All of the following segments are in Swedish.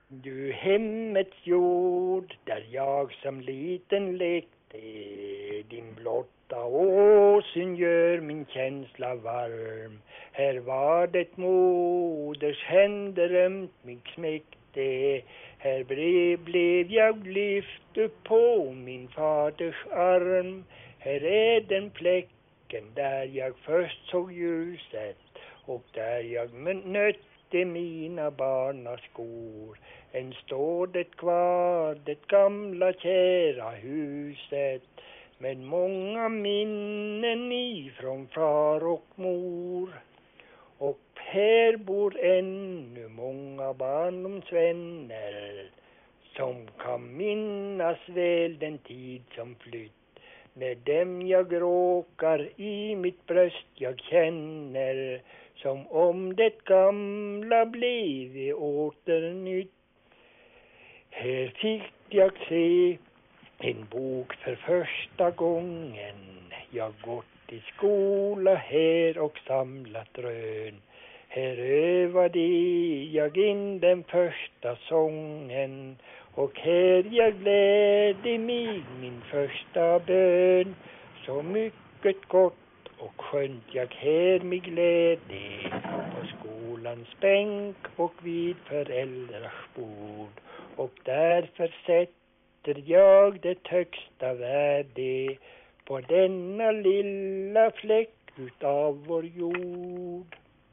Du hemmets jord, där jag som liten lekte, din blotta åsyn gör min känsla varm. Här var det moders händer ömt mig smekte, här blev jag lyft upp på min faders arm. Här är den fläcken där jag först såg ljuset och där jag nötte mina barnas skor. Än står det kvar, det gamla kära huset, med många minnen ifrån far och mor. Och här bor ännu många barndomsvänner som kan minnas väl den tid som flytt. När dem jag råkar i mitt bröst jag känner, som om det gamla blivit åternytt. Här fick jag se en bok för första gången. Jag gått i skola här och samlat rön. Här övade jag in den första sången, och här jag glädde mig min första bön. Så mycket gott och skönt jag här mig glädje, på skolans bänk och vid föräldrars bord. Och därför sätter jag det högsta värde på denna lilla fläck utav vår jord.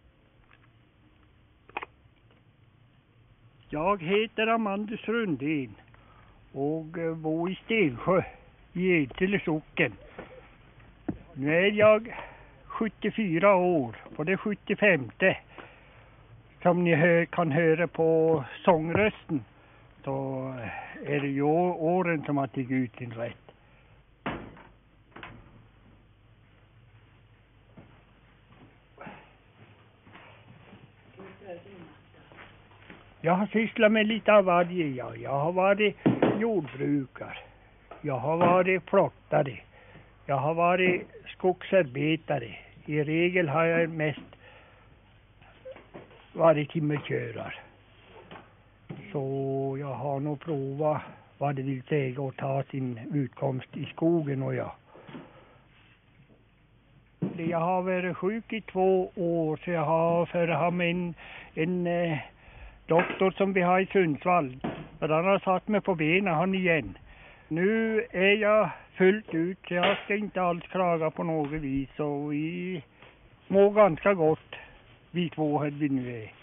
Jag heter Amandus Rundin och bor i Stensjö i Edsele socken. Nu är jag 74 år, och det är 75:e som ni kan höra på sångrösten. Då är det ju åren som har tagit ut sin rätt. Jag har sysslat med lite av varje. Jag har varit jordbrukare. Jag har varit flottare. Jag har varit skogsarbetare. I regel har jag mest varit timmerkörare. Så jag har nog provat vad det vill säga att ta sin utkomst i skogen och jag. Jag har varit sjuk i 2 år, så jag har för att ha med en doktor som vi har i Sundsvall. För han har satt mig på benen han igen. Nu är jag fullt ut, så jag ska inte alls klaga på något vis. Och vi mår ganska gott, vi två här vi nu är.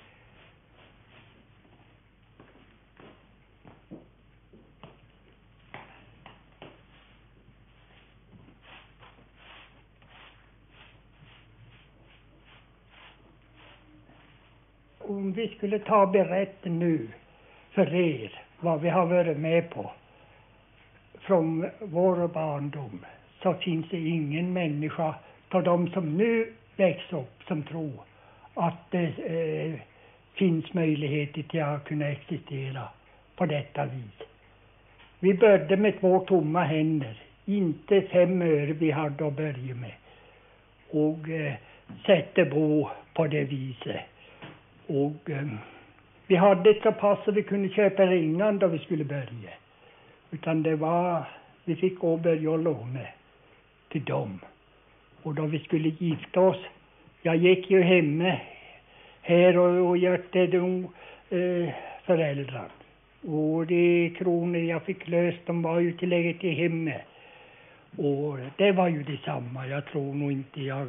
Om vi skulle ta berätta nu för er vad vi har varit med på från vår barndom, så finns det ingen människa av de som nu växer upp som tror att det finns möjligheter till att kunna existera på detta vis. Vi började med 2 tomma händer, inte 5 öre vi hade att börja med, och sätta bo på det viset. Och vi hade ett så pass att vi kunde köpa ringan då vi skulle börja. Utan det var, vi fick gå och börja och låna till dem. Och då vi skulle gifta oss, jag gick ju hemma här och hjälpte de föräldrar. Och de kronor jag fick löst, de var ju tillägget i hemmet. Och det var ju detsamma. Jag tror nog inte jag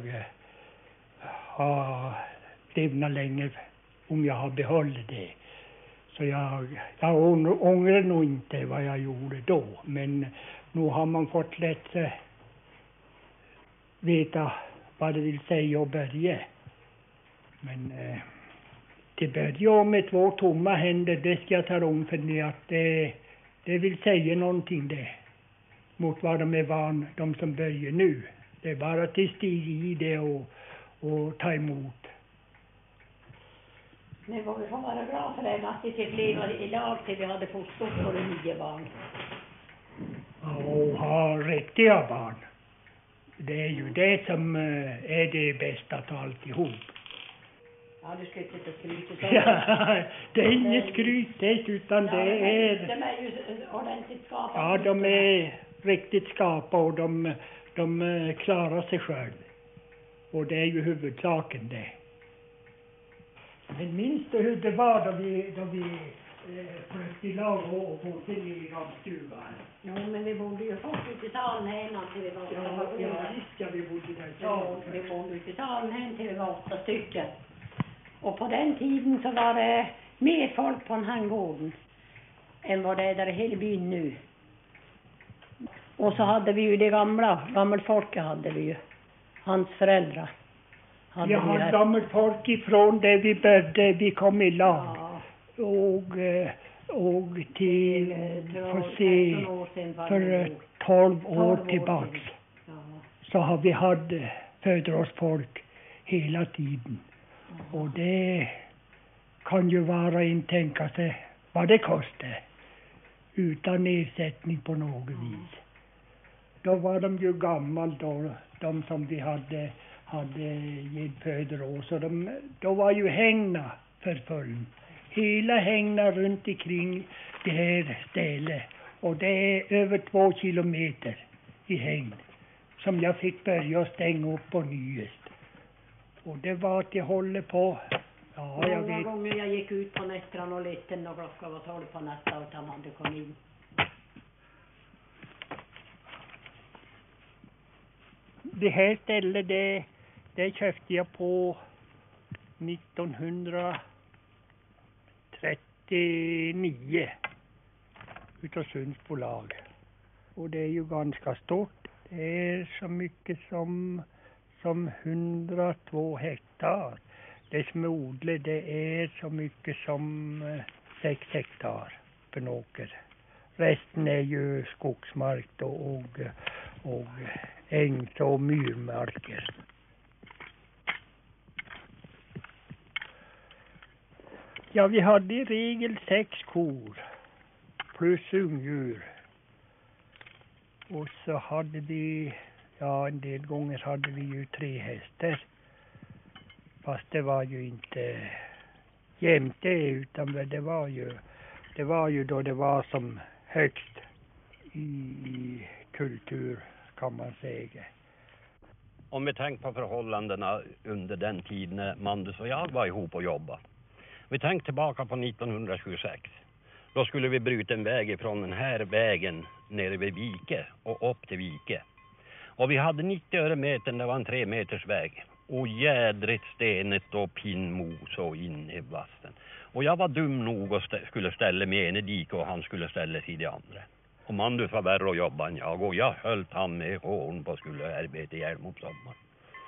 har levnat länge om jag har behållit det. Så jag ångrar nog inte vad jag gjorde då. Men nu har man fått lätt veta vad det vill säga att börja. Men det börjar med 2 tomma händer. Det ska jag tala om för ni att det vill säga någonting det. Mot vad de är van, de som börjar nu. Det är bara till stig i det och ta emot. Men vad vi får vara bra för det att vi fick leva i lag till vi hade fått stort på 9 barn. Och ha riktiga barn. Det är ju det som är det bästa av alltihop. Ja, du ska inte sitta och skryta så. Ja, det är inget skryt det, utan Ja, det är... De är ju ordentligt skapade. Ja, de är riktigt skapade och de klarar sig själv. Och det är ju huvudsaken det. Men minns du hur det var då vi flyttade i lag och bodde i gamstugan? Jo, men vi bodde ju först ute i salen hemma till vi var Ja, vi bodde där i Ja, salen. vi bodde ute i salen hem till vi var 8 stycken. Och på den tiden så var det mer folk på den här gården än vad det är där i hela byn nu. Och så hade vi ju det gammelfolket hade vi ju. Hans föräldrar. Hade Jag vi har här. gammalt folk ifrån det vi började, vi kom i lag. Ja, Och till, får se, 13 år sedan var för det då. 12 år 12 år tillbaks. sedan. Ja. Så har vi haft födelsedagsfolk hela tiden. Och det kan ju var och en tänka sig vad det kostar. Utan ersättning på något vis. Då var de ju gammal då, de som vi hade gett födelsedag. Så då var ju hängna för full. Hela hängna runt omkring det här stället. Och det är över 2 kilometer i hängn. Som jag fick börja stänga upp på nyest. Och det var att jag håller på. Ja, jag Många vet. gånger jag gick ut på nätterna och lette när klockan var 12 på natten och han hade kommit in. Det här stället det köpte jag på 1939 utav Sundsbolag. Och det är ju ganska stort. Det är så mycket som 102 hektar. Det som är odlat det är så mycket som 6 hektar för en åker. Resten är ju skogsmark då, och ängs- och myrmarker. Ja, vi hade i regel 6 kor plus ungdjur. Och så hade vi, ja en del gånger hade vi ju 3 hästar. Fast det var ju inte jämte utan det var ju då det var som högst i kultur kan man säga. Om vi tänker på förhållandena under den tiden när Mandus och jag var ihop och jobbade. Vi tänkte tillbaka på 1926. Då skulle vi bryta en väg ifrån den här vägen nere vid Vike och upp till Vike. Och vi hade 90 öre metern, det var en 3 meters väg. Och jädrigt stenet och pinnmos och in i vassen. Och jag var dum nog och skulle ställa mig ena dike och han skulle ställa sig i det andra. Och Mandus var värre att jobba än jag och jag höll han med hårn på skulle arbeta ihjäl mot sommar.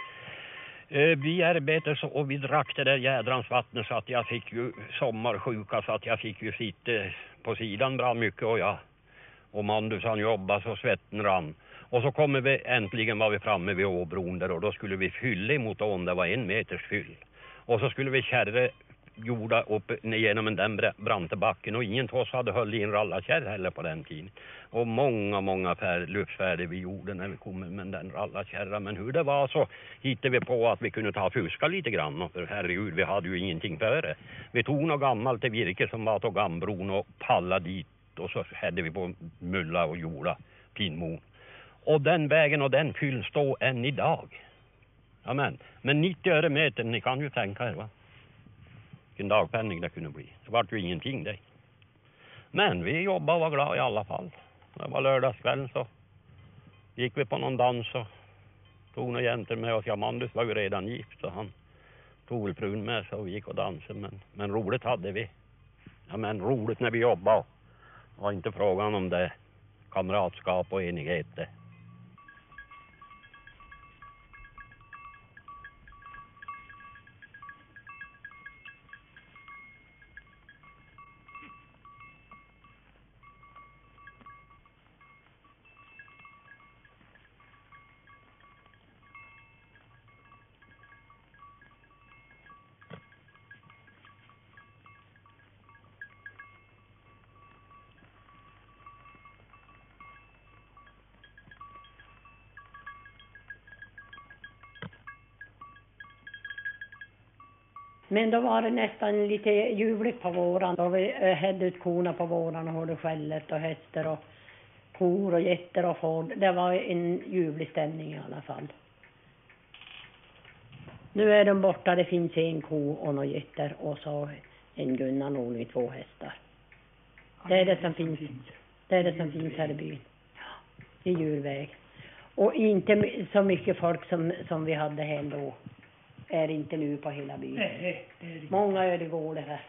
Vi arbetade så och vi drack det där jädrans vattnet så att jag fick ju sommarsjuka så att jag fick ju sitta på sidan bra mycket och jag. Och Mandus han jobbade så svetten rann. Och så kommer vi äntligen var vi framme vid åbron där och då skulle vi fylla emot ån, det var 1 meters fyll. Och så skulle vi kärra jorda upp genom den branta backen och ingen av oss hade höll in rallakärr heller på den tiden. Och många luftfärder vi gjorde när vi kom med den rallakärra. Men hur det var så hittade vi på att vi kunde ta fuska lite grann. För herregud, vi hade ju ingenting före. Vi tog något gammalt till virke som var till gambron och pallade dit. Och så hade vi på mulla och jorda pinmon. Och den vägen och den fyllen står än idag. Amen. Men 90 öre metern, ni kan ju tänka er va. Vilken dagpenning det kunde bli. Det var ju ingenting det. Men vi jobbade och var glada i alla fall. Det var lördagskvällen så gick vi på någon dans och tog några jäntor med oss. Ja, Mandus var ju redan gift så han tog väl frun med så vi gick och dansade. Men roligt hade vi. Ja, men roligt när vi jobbade. Det var inte frågan om det kamratskap och enighet det. Men då var det nästan lite ljuvligt på våren. Då vi hade ut korna på våren och hade skället och hästar och kor och getter och får. Det var en ljuvlig stämning i alla fall. Nu är de borta. Det finns en ko och några getter och så en Gunnar Norling, 2 hästar. Det är det som finns. Det är det som finns här i byn. I djurväg. Och inte så mycket folk som vi hade här då. Är inte nu på hela byn. Nej, det är det. Många ödegårdar här.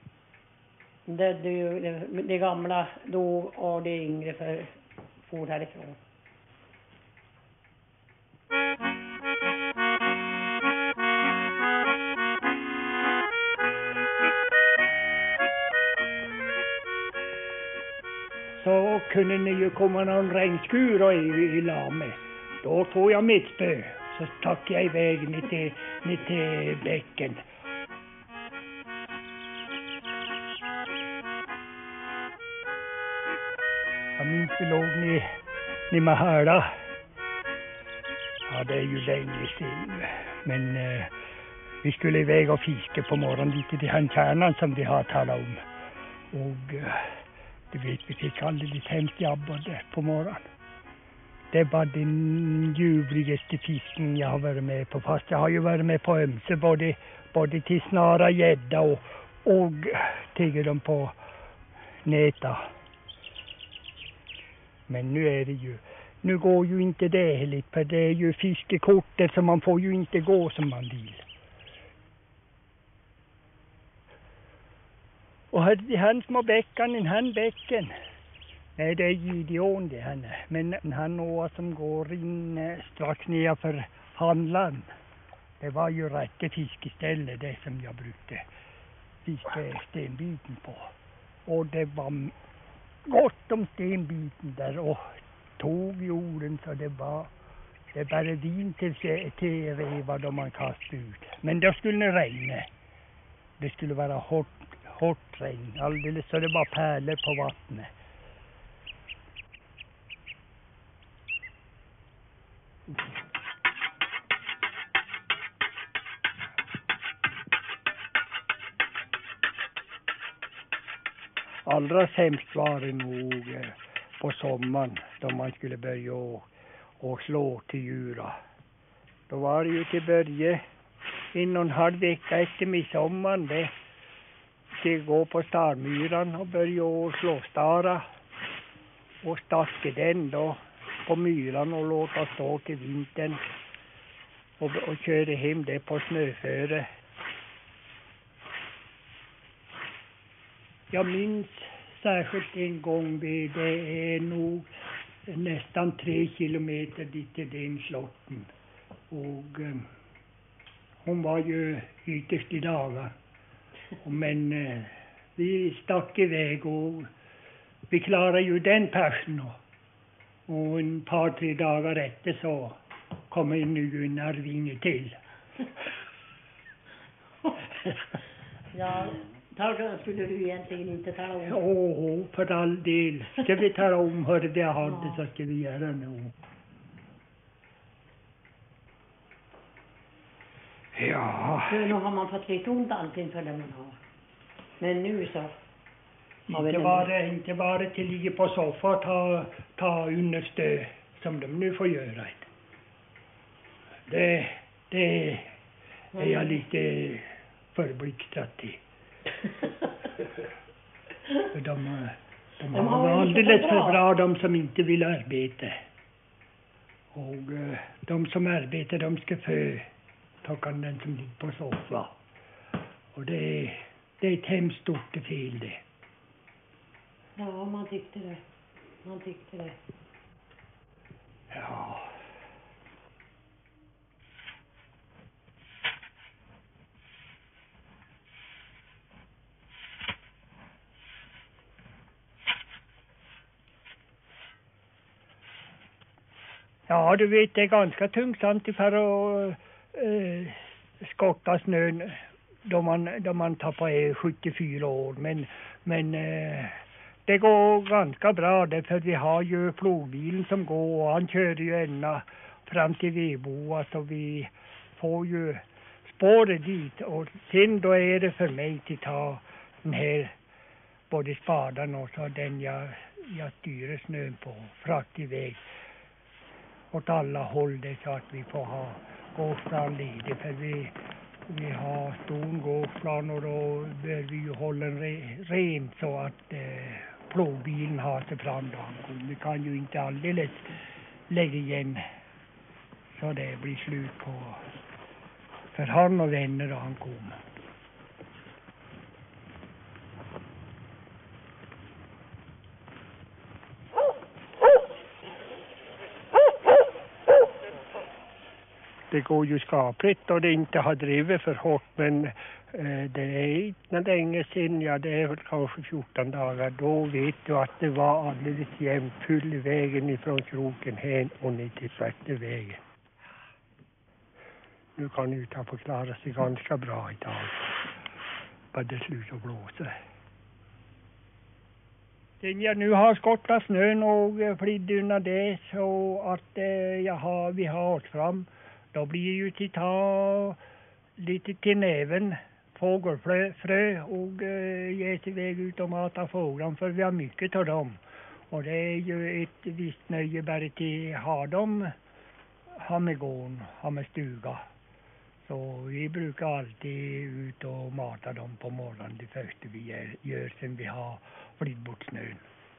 Det gamla dog och det yngre for härifrån. Så kunde ni ju komma någon regnskur och i lame. Då tog jag mitt spö. Så stack jag iväg ner till bäcken. Jag minns vi låg ni Mahala. Ja, det är ju länge sedan. Men vi skulle iväg och fiska på morgonen lite till han kärnan som vi har talat om. Och du vet, vi fick alldeles hemskt jabbade på morgonen. Det var den ljuvligaste fisken jag har varit med på. Fast jag har ju varit med på ömse. Både till snara gädda och tigger dem på näta. Men nu är det ju. Nu går ju inte det heligt. För det är ju fiskekortet så man får ju inte gå som man vill. Och han små bäckan, han bäcken. Nej, det är Gideon det han är. Men han åa som går in strax ner för handlaren. Det var ju rätt fiskeställe det som jag brukade fiska stenbiten på. Och det var gott om stenbiten där och tog jorden så det bara vin till revar då man kastade ut. Men då skulle det regna. Det skulle vara hårt regn. Alldeles så det var pärlor på vattnet. Allra sämst var det nog på sommaren då man skulle börja och slå till djura. Då var det ju till börja 1,5 vecka efter midsommar det skulle gå på Starmyran och börja och slå stara och stacka den då på myran och låta stå till vintern och köra hem det på snöföre. Jag minns särskilt en gång, det är nog nästan 3 kilometer dit till den slotten. Och hon var ju ytterst i dagar. Men vi stack iväg och vi klarade ju den persen. Och en par, 3 dagar efter så kommer nu Gunnar Vinge till. Ja, då skulle du egentligen inte tala om. Åh, för all del. Ska vi tala om hur det jag hade så ska vi göra nu. Ja. Nu har man fått lite ont allting för det man har. Men nu så. Inte bara till ligga på soffa och ta understöd som de nu får göra. Det är jag lite förblixtrat i. För de har alldeles för bra de som inte vill arbeta. Och de som arbetar de ska få ta den som ligger på soffa. Och det är ett hemskt stort fel det. Ja, man tyckte det. Ja. Ja, du vet, det är ganska tungsamt för att skotta snön då man tar på 74 år. Men det går ganska bra därför vi har ju plogbilen som går och han kör ju ända fram till Veboa så vi får ju spåret dit. Och sen då är det för mig att ta den här både spaden och så den jag styrer snön på. Frakt iväg åt alla håll det så att vi får ha gårdsplan ledig. För vi har stor gårdsplan och då bör vi ju hålla den ren så att plogbilen har sig fram då han kommer. Vi kan ju inte alldeles lägga igen så det blir slut på för han och vänner då han kommer. Det går ju skapligt och det inte har drivit för hårt, men det är inte länge sedan, ja det är väl kanske 14 dagar, då vet du att det var alldeles jämnt full i vägen ifrån kroken hen och ner till Svättevägen. Nu kan ju ta förklara sig ganska bra idag, vad det slutar blåsa. Sen jag nu har skottat snön och flytt undan det så att vi har åkt fram. Då blir ju till ta lite till näven fågelfrö och ge sig iväg ut och mata fåglarna för vi har mycket av dem. Och det är ju ett visst nöje bara till ha dem, ha med gården, ha med stuga. Så vi brukar alltid ut och mata dem på morgonen det första vi gör sen vi har flytt bort snön.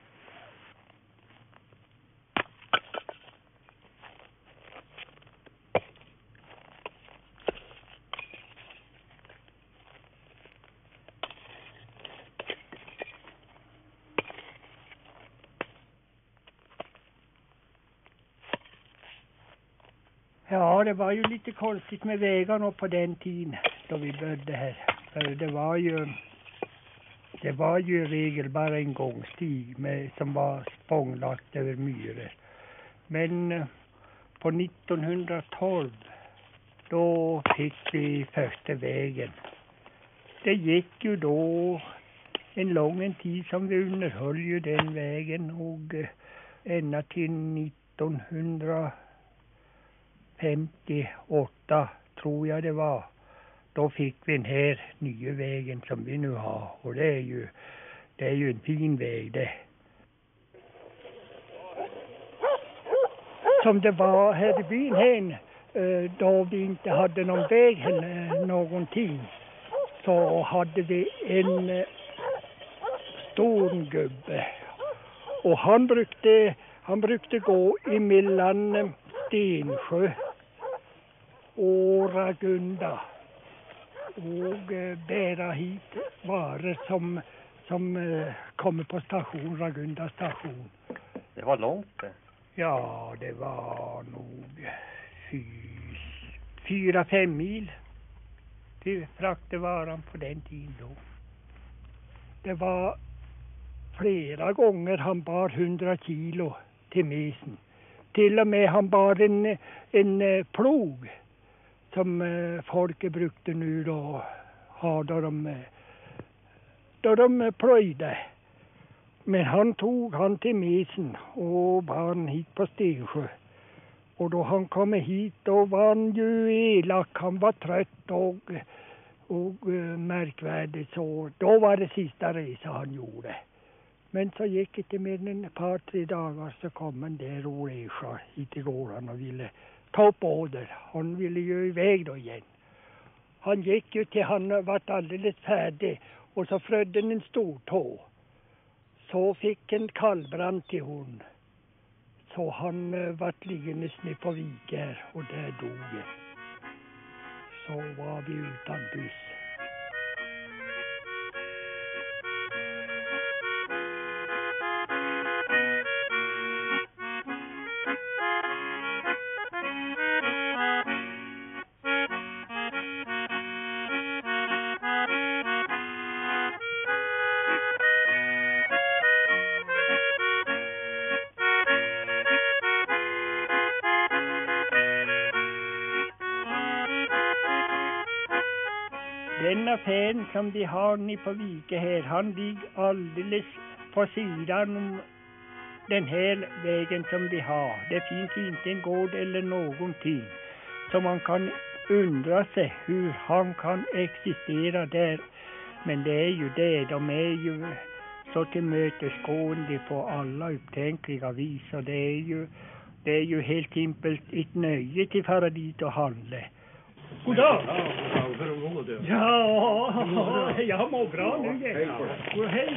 Ja, det var ju lite konstigt med vägarna på den tiden då vi började här. För det var ju i regel bara en gångstig som var spånglagt över myror. Men på 1912 då fick vi första vägen. Det gick ju då en lång tid som vi underhöll ju den vägen och ända till 1958 tror jag det var. Då fick vi den här nya vägen som vi nu har. Och det är ju en fin väg det. Som det var här i byn här, då vi inte hade någon väg eller någonting. Så hade vi en stor gubbe. Och han brukade gå emellan Stensjö och Ragunda och bära hit varor som kommer på station, Ragunda station. Det var långt det. Ja, det var nog 4-5 mil till fraktvaran på den tiden då. Det var flera gånger han bar 100 kilo till mesen. Till och med han bar en plog som folket brukade nu då ha då de plöjde. Men han tog han till mesen och bar han hit på Stensjö. Och då han kom hit då var han ju elak, han var trött och märkvärdigt så. Då var det sista resa han gjorde. Men så gick det med en par, 3 dagar så kom en där Oresha hit i gården och ville ta upp åder. Han ville ju iväg då igen. Han gick ju till han var alldeles färdig och så frödde en stor tå. Så fick en kallbrand till hon. Så han vart liggande ner på Viker och där dog det. Så var vi utan buss. Den affären som vi har ni på Vike här, han ligger alldeles på sidan om den här vägen som vi har. Det finns inte en gård eller någonting. Så man kan undrar sig hur han kan existera där. Men det är ju det, de är ju så tillmötesgående på alla upptänkliga vis. Och det är ju helt enkelt ett nöje till fara dit och handla. Goddag! Ja, jag mår bra nu. God helg.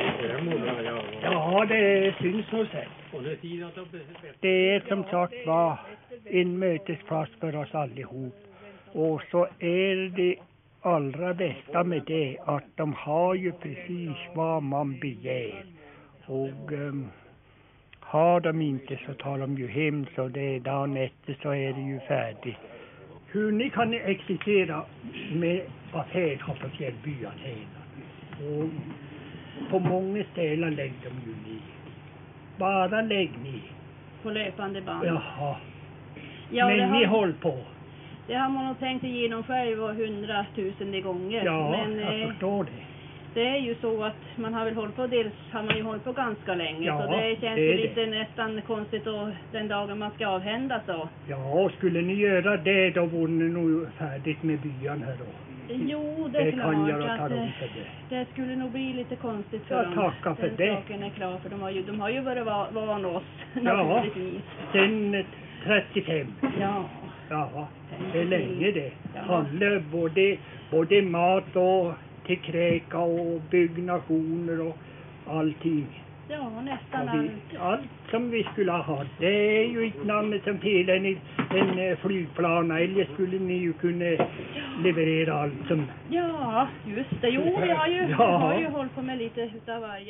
Ja, det syns nog sen. Det är som sagt var en mötesplats för oss allihop. Och så är det allra bästa med det att de har ju precis vad man begär. Och har de inte så tar de ju hem, så det är dagen efter så är det ju färdigt. Hur ni kan existera med affär på Fjällbya senare. Och på många ställen lägger de ju ner. Bara lägg ner. På löpande band. Jaha. Ja, men ni håller på. Det har man nog tänkt igenom själv 100 000 gånger. Ja, men, jag förstår det. Det är ju så att man har väl hållit på, dels har man ju hållit på ganska länge. Ja, så det känns det ju är lite nästan konstigt och den dagen man ska avhända så. Ja, skulle ni göra det då vore ni nog färdigt med byn här då. Jo, det är klart kan jag att ta det. Det skulle nog bli lite konstigt för Jag dem. tackar för den det. saken är klar, för de har ju varit van oss Ja, naturligtvis. sen 35. Ja. Ja, det är länge det. Ja. Handlar både mat och till kräka och byggnationer och allting. Ja, nästan Ja, allt. allt som vi skulle ha. Det är ju inte namnet som fel en flygplan. Eller skulle ni ju kunna leverera allt som... Ja, just det. Jo, vi har ju, Ja. vi har ju hållit på med lite utav varje.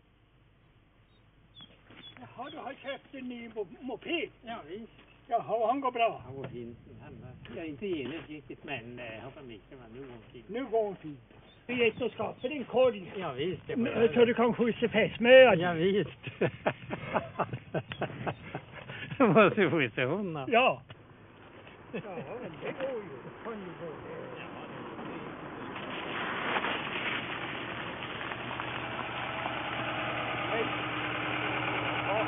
Jaha, du har köpt en ny moped? Ja, visst. Jaha, han går bra. Han går fint. Jag är inte genast riktigt, men hoppas mycket, men nu går han fint. Nu går han fint. Vi vet att skaffa en korg. Ja, visst. Så du kan skjutsa fästmöar. Ja, visst. Måste skjutsa hundar. Ja. Ja, men det går ju. Det kan ju gå. Hej. Ja.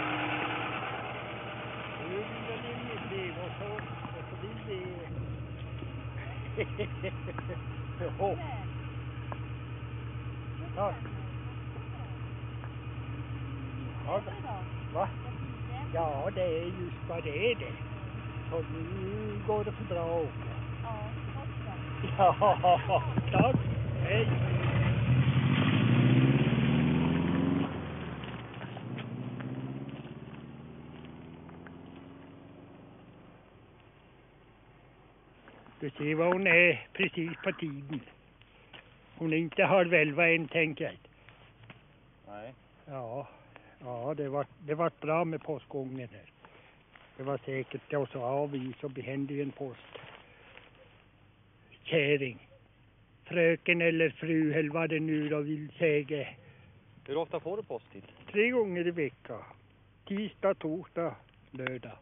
Nu vill jag in i liv och så vill det... Ja. Tack. Ja, va? Ja, det är just vad det är det. Så nu går det för bra att åka. Ja, tack. Hej. Du ser vad hon är precis på tiden. Hon är inte halv 11 än, tänker jag. Nej. Ja, det var bra med postgången här. Det var säkert det, och så avis och behände en postkärring. Fröken eller fru eller vad det nu då vill säga. Hur ofta får du post hit? 3 gånger i veckan. Tisdag, torsdag, lördag.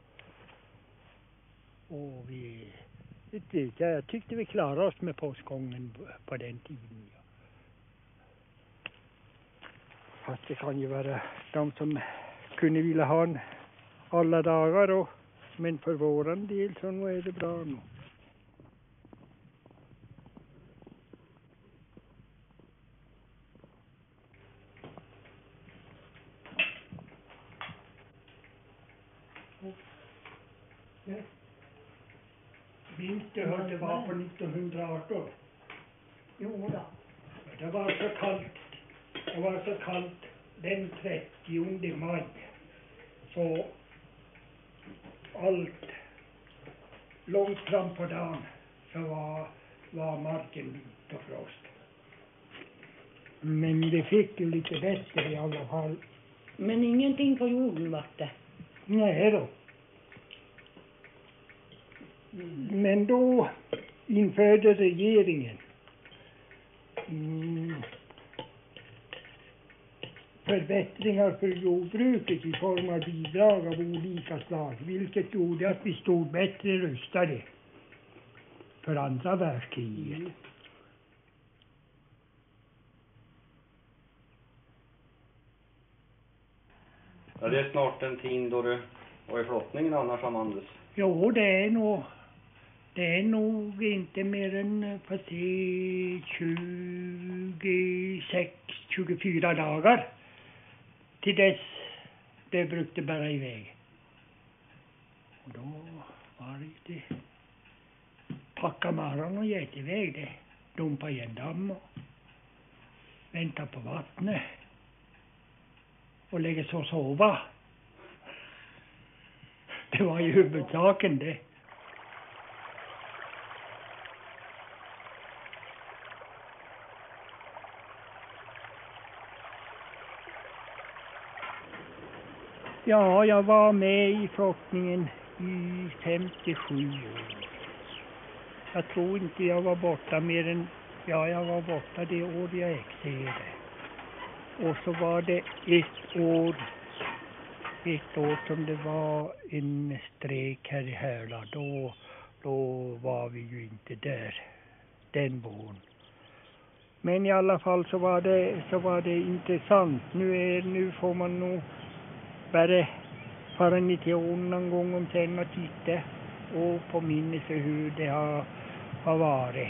Och jag tyckte vi klarade oss med postgången på den tiden. Ja. Fast det kan ju vara de som kunde vilja ha en alla dagar. Men för våran del så nu är det bra nu. Minns du hur det var på 1918? Jo då. Det var så kallt den 30 maj. Så allt långt fram på dagen så var marken vit och frost. Men det fick ju lite bättre i alla fall. Men ingenting på jorden vart det. Nej då. Men då införde regeringen förbättringar för jordbruket i form av bidrag av olika slag, vilket gjorde att vi stod bättre rustade för andra världskriget. Ja, det är snart en tid då du var i flottningen annars, Amandus. Jo, det är nog Det är nog inte mer än 26-24 dagar till dess det brukade bära iväg. Och då var det packa maran och get iväg det. Dumpa i en damm och vänta på vattnet. Och lägga sig och sova. Det var ju huvudsaken det. Ja, jag var med i flottningen i 57 år. Jag tror inte jag var borta mer än... Ja, jag var borta det år jag exerade. Och så var det ett år som det var en strejk här i Härla. Då var vi ju inte där den våren. Men i alla fall så var det intressant. Nu får man nog bara fara ner till ån någon gång om sen och titta och påminna sig hur det har varit.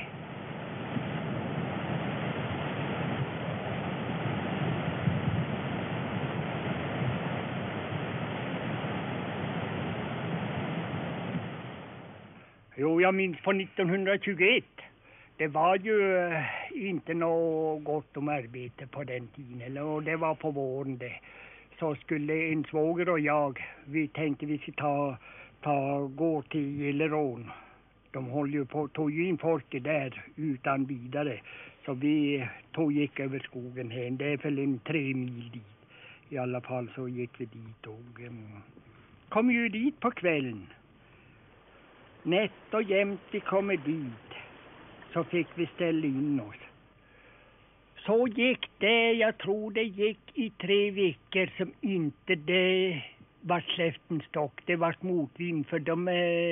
Jo, jag minns på 1921. Det var ju inte något gott om arbete på den tiden. Och det var på våren det. Så skulle en svåger och jag, vi tänkte vi skulle gå till Gillerån. De tog ju in folket där utan vidare. Så vi gick över skogen här. Det är väl en 3 mil dit. I alla fall så gick vi dit och kom ju dit på kvällen. Nätt och jämt vi kommer dit så fick vi ställa in oss. Så gick det, jag tror det gick i 3 veckor som inte det var släften stock. Det var motvind för de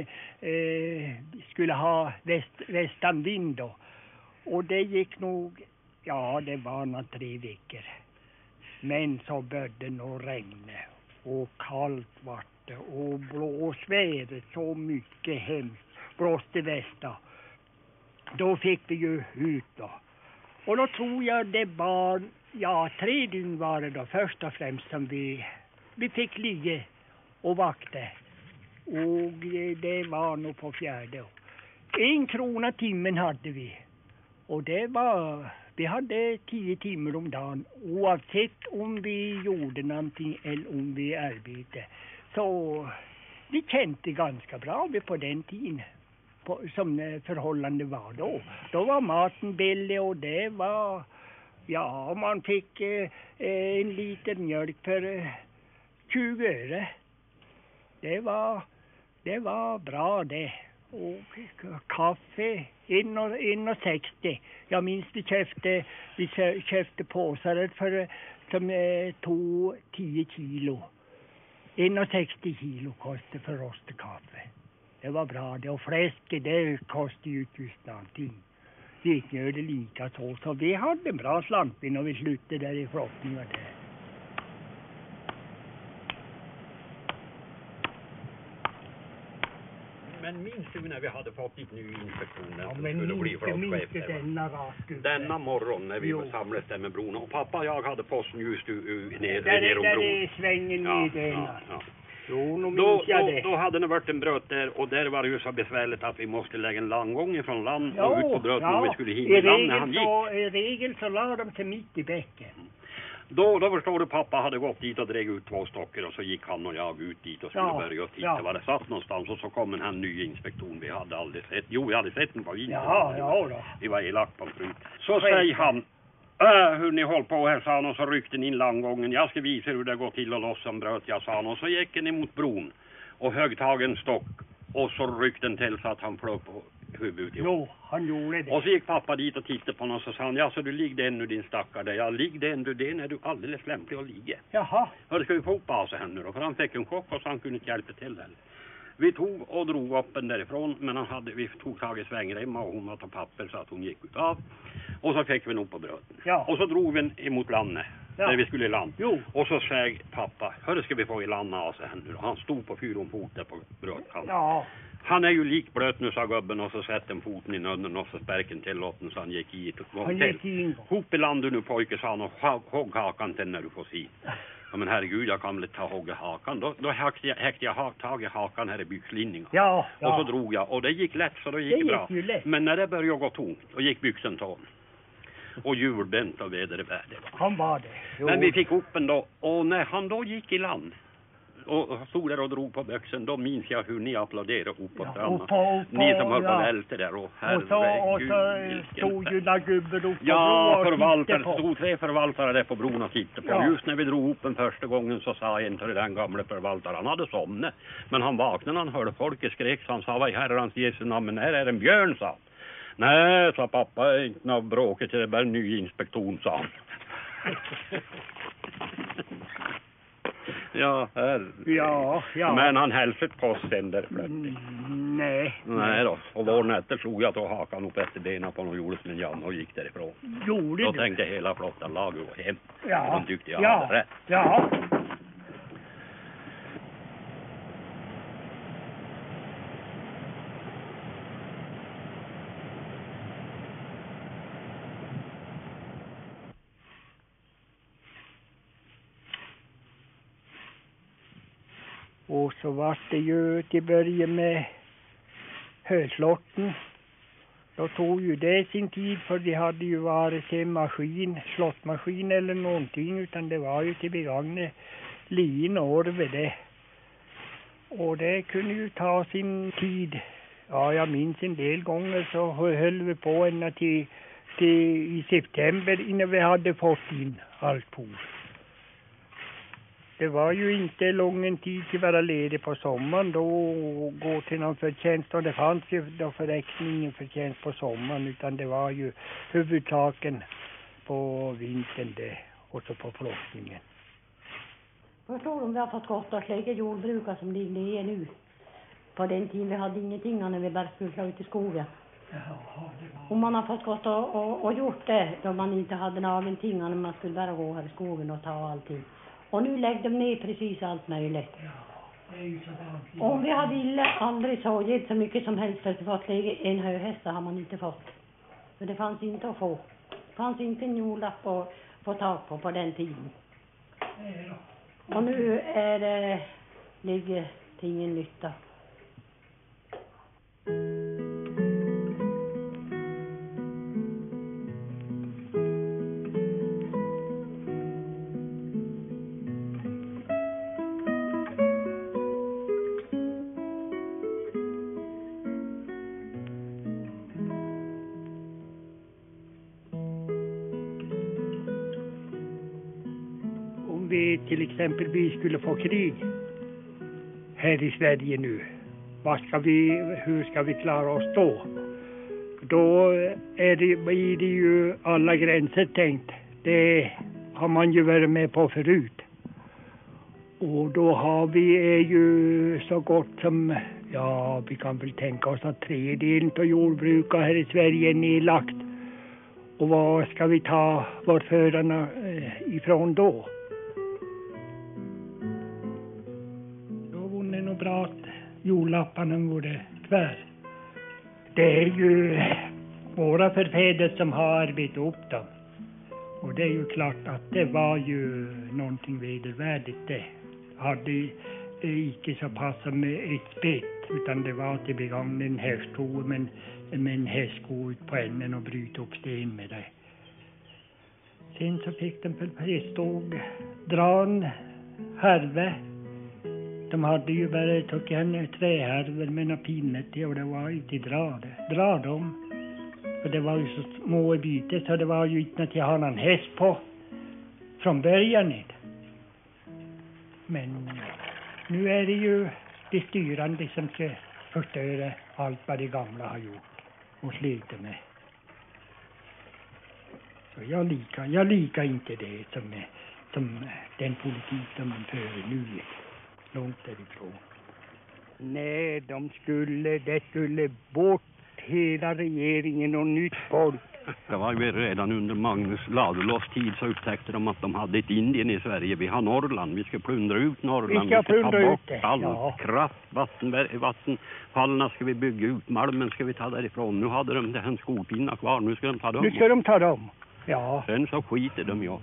skulle ha västanvind då. Och det gick nog, ja det var nog 3 veckor. Men så började det nog regna och kallt var det och blåsväder så mycket hemskt. Blåste västa. Då fick vi ju ut då. Och då tror jag det var, 3 dygn var det då först och främst som vi fick ligga och vakta. Och det var nog på 4:e. 1 krona timmen hade vi. Och det var, vi hade 10 timmar om dagen oavsett om vi gjorde någonting eller om vi arbetade. Så vi kände ganska bra på den tiden. Som förhållande var då. Då var maten billig och det var, man fick en liten mjölk för 20 öre. Det var bra det. Och kaffe 1,60. Jag minns vi köpte påsar som tog 10 kilo. 1,60 kilo kostade för rostig kaffe. Det var bra det. Och fläsket det kostade ju just allting. Vi gör det lika så. Så vi hade en bra slant när vi slutade där i flottningen där. Men minns du när vi hade fått dit ny inspektion? Ja, men skulle bli denna morgon när vi samlades där med bron. Och pappa och jag hade posten just ner om bron. Där är svängen i den. Ja. Jo, då hade det varit en bröt där och där var det ju så besvärligt att vi måste lägga en landgång från land och ut på bröten om vi skulle hinna land när han gick. I regel så la de sig mitt i bäcken. Då förstår du, pappa hade gått dit och dreg ut 2 stockar och så gick han och jag ut dit och skulle börja och titta vad det satt någonstans. Och så kom en här ny inspektion vi hade aldrig sett. Jo, vi hade sett den på internet. Vi var elak på förut. Så säger han, hur ni håller på här, sa han, och så ryckte ni in landgången. Jag ska visa hur det går till och loss som bröt jag, sa han. Och så gick ni mot bron och högtagen stock och så ryckte den till så att han flög på huvudet. Jo, han gjorde det. Och så gick pappa dit och tittade på honom och så sa han, ja så du ligger ännu din stackare där. Ja, ligg det ännu, det är du alldeles lämplig att ligga. Jaha. Och det ska vi få upp av sig här nu då, för han fick en chock och så han kunde inte hjälpa till heller. Vi tog och drog upp den därifrån, men vi tog tag i svängremma och hon var på papper så att hon gick ut av. Och så fick vi nog på bröten. Ja. Och så drog vi emot landet, där vi skulle i land. Jo. Och så säg pappa, hörru ska vi få i land av sig här nu då. Han stod på 4 fot där på brötkanten. Ja. Han är ju likblöt nu, sa gubben, och så sätter en foten i nönnen och så spärken till lotten så han gick i ett gång till. Hop i land nu pojke, sa han, och hogg hakan till när du får se. Ja, men herregud, jag kan väl ta hogga hakan. Då häckte jag tag i hakan här i byxlinningen. Ja. Och så drog jag, och det gick lätt, så då gick det bra. Men när det började gå tomt, och gick byxen tom. Och hjulbent och vedervärde. Han var det. Jo. Men vi fick upp en då, och när han då gick i land och stod där och drog på byxen, då minns jag hur ni applåderade upp på stranden. Ni som höll på att älta där, och herregud. Och så stod ju där gubben upp på ja, förvaltare, stod 3 förvaltare där på bron och tittade på. Ja. Just när vi drog upp den första gången så sa en till den gamla förvaltaren, han hade somnat. Men han vaknade när han hörde folket skrek, så han sa, vad i herrans Jesu namn, men här är en björn, sa han. Nej, sa pappa, inte något bråket, det är bara en ny inspektion, sa han. Ja, ja. Men han hälsade på oss sen där Nej då. Och vår nätter slog jag då hakan upp efter benen på honom och gjorde som en Jan och gick därifrån. Då tänkte hela flottan laget gå hem. Ja. De tyckte jag hade rätt. Ja. Och så var det ju till början med höslotten. Då tog ju det sin tid, för det hade ju varit till slottmaskin eller någonting, utan det var ju till begagna lin och orve det. Och det kunde ju ta sin tid. Ja, jag minns en del gånger så höll vi på ända till i september innan vi hade fått in allt på. Det var ju inte lång en tid till vara ledig på sommaren då gå till någon förtjänst. Och det fanns ju då förräkning ingen förtjänst på sommaren, utan det var ju huvudsaken på vintern det, och så på flottningen. Förstår du om vi har fått gott att lägga jordbrukare som ligger i nu? På den tiden vi hade ingenting när vi bara skulle slå ut i skogen. Och man har fått gott och gjort det då man inte hade någonting när man skulle bara gå här i skogen och ta allting. Och nu lägger de ner precis allt möjligt. Ja, det är ju så vanligt. Om vi hade aldrig så gett så mycket som helst för att få lägga en höhäst, har man inte fått. För det fanns inte att få. Det fanns inte en jordlapp att få tag på den tiden. Och nu är det ligger till ingen nytta. Vi till exempel vi skulle få krig här i Sverige nu. Hur ska vi klara oss då? Då blir det ju alla gränser tänkt. Det har man ju varit med på förut. Och då är ju så gott som, ja, vi kan väl tänka oss att 3/3 av jordbrukare här i Sverige är nedlagt. Och vad ska vi ta vårt förarna ifrån då? Bra att jordlapparna vore kvar. Det är ju våra förfäder som har arbetat upp dem. Och det är ju klart att det var ju någonting vedervärdigt det. Hade icke så passat med ett spett, utan det var till begagna en hästsko med en hästsko ut på änden och bryta upp sten med det. Sen så fick de präståg dra en härve. De hade ju bara tagit en trähärver med några pinnar till, och det var ju till dra dem. För det var ju så små i byte, så det var ju inte att jag har någon häst på från början. Men nu är det ju det styrande som ska förstöra allt vad det gamla har gjort och slita med. Så jag likar inte det som den politik som de för nu. Långt därifrån. Nej, det skulle bort hela regeringen och nytt folk Det var ju redan under Magnus Ladulås tid så upptäckte de att de hade ett Indien i Sverige. Vi har Norrland, vi ska plundra ut Norrland. Vi ska ta plundra bort ut det, all ja. kraft, vattenfallen ska vi bygga ut, malmen ska vi ta därifrån. Nu hade de det här skolpinnar kvar, nu ska de ta dem. Nu ska de ta dem, ja. Sen så skiter de i oss.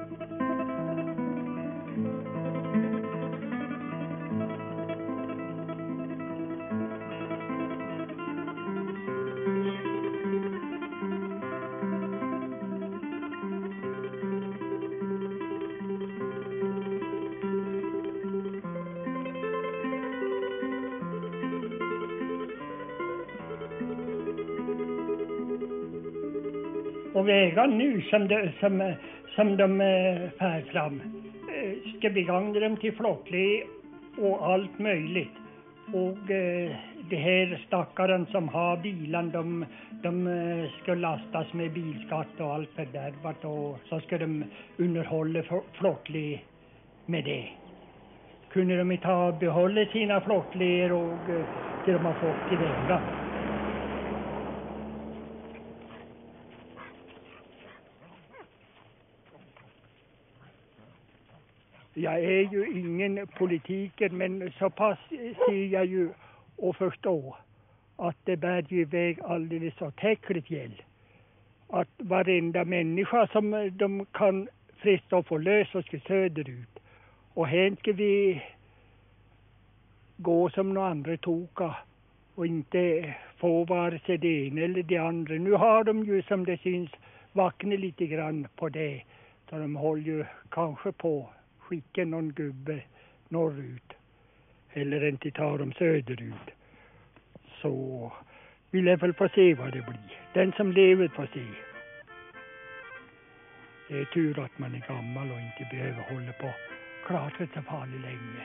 Och vägar nu som de fär fram ska begagna dem till flottled och allt möjligt. Och det här stackaren som har bilen, de ska lastas med bilskatt och allt fördärvat, och så ska de underhålla flottled med det. Kunde de inte ha behållit sina flottleder och det de har fått i vägar? Jag är ju ingen politiker, men så pass ser jag ju och förstå att det bär ju iväg alldeles så täckligt gäll. Att varenda människa som de kan fresta och få lös och ska söderut. Och här ska vi gå som några andra toka och inte få vare sig det ena eller det andra. Nu har de ju som det syns vakna lite grann på det. Så de håller ju kanske på skicka någon gubbe norrut. Eller inte ta dem söderut. Så vill jag väl få se vad det blir. Den som lever får se. Det är tur att man är gammal och inte behöver hålla på klart för så farligt länge.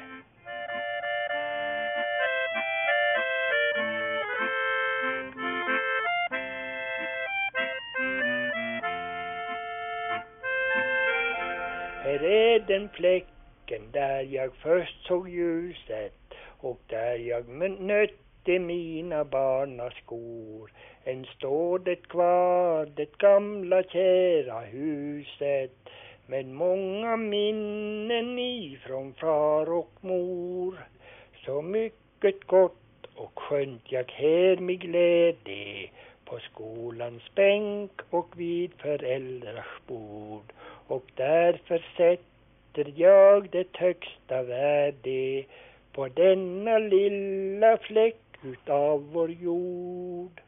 Här är den fläcken där jag först såg ljuset och där jag nötte mina barnaskor. Än står det kvar, det gamla kära huset, med många minnen ifrån far och mor. Så mycket gott och skönt jag här med glädje på skolans bänk och vid föräldrars bord. Och därför sätter jag det högsta värde på denna lilla fläck utav vår jord.